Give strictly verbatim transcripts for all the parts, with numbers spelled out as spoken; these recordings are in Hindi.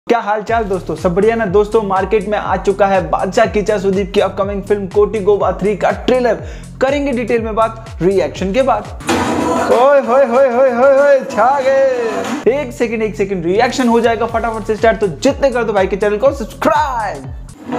क्या हाल चाल दोस्तों, सब बढ़िया ना दोस्तों। मार्केट में आ चुका है बादशाह कीचा सुदीप की upcoming film Kotigobba three का ट्रेलर। करेंगे डिटेल में बात रिएक्शन के बाद। ओए होए होए होए होए होए छा गए। एक सेकंड एक सेकंड रिएक्शन हो जाएगा फटाफट से स्टार्ट। तो जितने कर दो भाई के चैनल को सब्सक्राइब।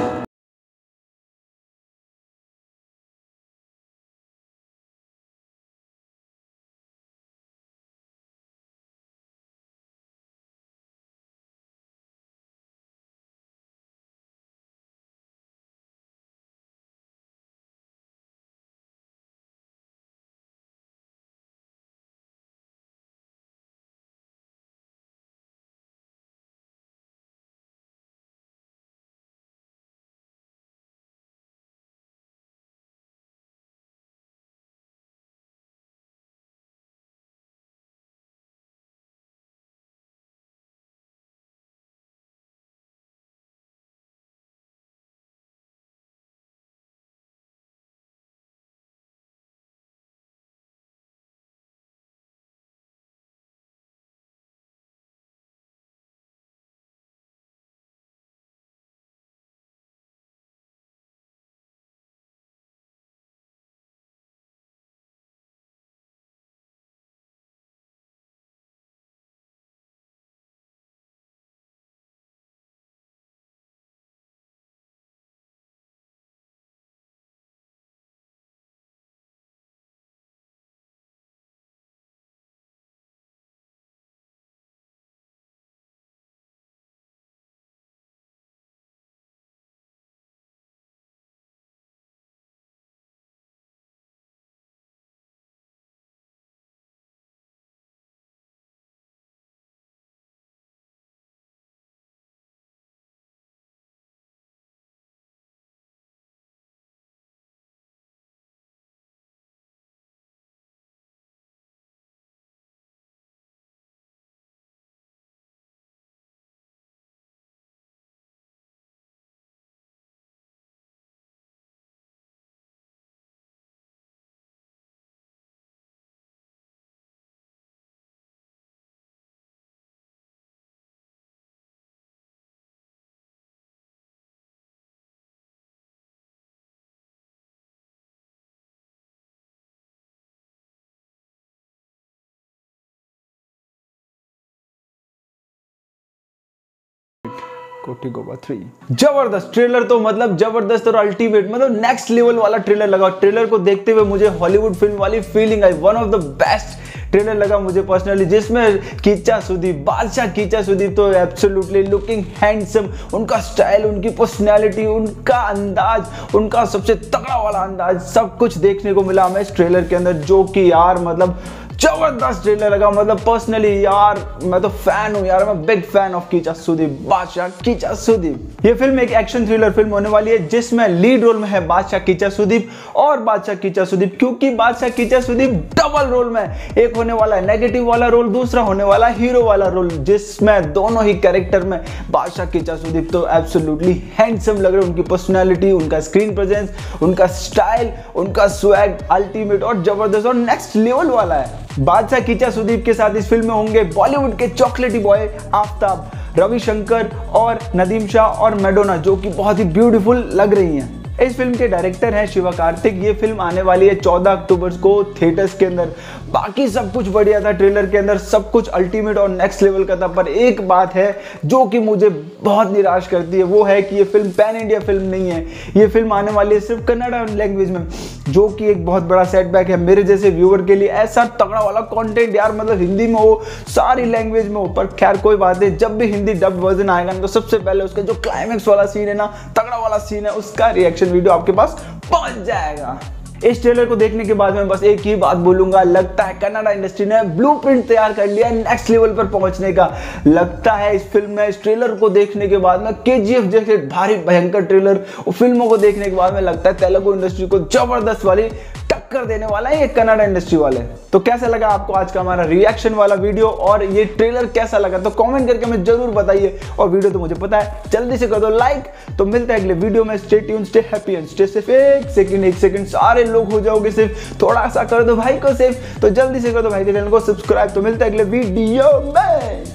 कोटी गोवा थ्री जबरदस्त ट्रेलर, तो मतलब जबरदस्त और अल्टीमेट, मतलब नेक्स्ट लेवल वाला ट्रेलर लगा। ट्रेलर को देखते हुए मुझे हॉलीवुड फिल्म वाली फीलिंग आई। One of the best trailer लगा मुझे पर्सनली, जिसमें कीचा सुदीप, बादशाह कीचा सुदीप तो एब्सोल्युटली लुकिंग हैंडसम। उनका स्टाइल, उनकी पर्सनैलिटी, उनका अंदाज, उनका सबसे तगड़ा वाला अंदाज, सब कुछ देखने को मिला हमें इस ट्रेलर के अंदर, जो कि यार मतलब जबरदस्त ट्रेलर लगा। मतलब पर्सनली यार मैं तो फैन हूँ यार, मैं big fan of Kichcha Sudeep, Badshah Kichcha Sudeep. ये फिल्म एक एक्शन थ्रिलर फिल्म होने वाली है, जिसमें लीड रोल में है बादशाह कीचा सुदीप और बादशाह कीचा सुदीप, क्योंकि बादशाह कीचा सुदीप डबल रोल में, एक होने वाला है नेगेटिव वाला रोल, दूसरा होने वाला है हीरो वाला रोल, जिसमें दोनों ही कैरेक्टर में बादशाह कीचा सुदीप तो एब्सोल्युटली हैंडसम लग रहे हैं। उनकी पर्सनैलिटी, उनका स्क्रीन प्रेजेंस, उनका स्टाइल, उनका स्वैग अल्टीमेट और जबरदस्त और नेक्स्ट लेवल वाला है। बादशाह कीचा सुदीप के साथ इस फिल्म में होंगे बॉलीवुड के चॉकलेटी बॉय आफ्ताब, रविशंकर और नदीम शाह और मैडोना, जो कि बहुत ही ब्यूटीफुल लग रही हैं। इस फिल्म के डायरेक्टर हैं शिवा कार्तिक। ये फिल्म आने वाली है चौदह अक्टूबर को थिएटर्स के अंदर। बाकी सब कुछ बढ़िया था ट्रेलर के अंदर, सब कुछ अल्टीमेट और नेक्स्ट लेवल का था, पर एक बात है जो कि मुझे बहुत निराश करती है, वो है कि ये फिल्म पैन इंडिया फिल्म नहीं है। ये फिल्म आने वाली है सिर्फ कन्नड़ा लैंग्वेज में, जो कि एक बहुत बड़ा सेटबैक है मेरे जैसे व्यूअर के लिए। ऐसा तगड़ा वाला कंटेंट यार, मतलब हिंदी में हो, सारी लैंग्वेज में हो, पर खैर कोई बात नहीं, जब भी हिंदी डब वर्जन आएगा ना, तो सबसे पहले उसका जो क्लाइमेक्स वाला सीन है ना, तगड़ा वाला सीन है, उसका रिएक्शन वीडियो आपके पास पहुंच जाएगा। इस ट्रेलर को देखने के बाद मैं बस एक ही बात बोलूंगा, लगता है कन्नड़ा इंडस्ट्री ने ब्लूप्रिंट तैयार कर लिया नेक्स्ट लेवल पर पहुंचने का। लगता है इस फिल्म में, इस ट्रेलर को देखने के बाद में, केजीएफ जैसे भारी भयंकर ट्रेलर और फिल्मों को देखने के बाद में लगता है तेलुगु इंडस्ट्री को जबरदस्त वाली टक्कर देने वाला है ये कन्नड़ा इंडस्ट्री वाले। तो कैसा लगा आपको आज का हमारा रिएक्शन वाला वीडियो और ये ट्रेलर कैसा लगा, तो कमेंट करके हमें जरूर बताइए। और वीडियो तो मुझे पता है, जल्दी से कर दो लाइक। तो मिलते हैं अगले वीडियो में। Stay tune, stay happy and stay safe. एक सेकंड एक सेकंड सारे लोग हो जाओगे सिर्फ, थोड़ा सा कर दो भाई को सेफ। तो जल्दी से कर दो भाई के चैनल को सब्सक्राइब। तो मिलते हैं अगले वीडियो में।